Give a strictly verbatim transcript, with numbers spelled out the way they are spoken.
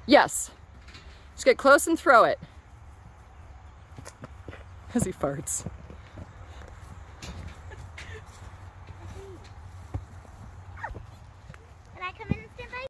Yes. Just get close and throw it. As he farts.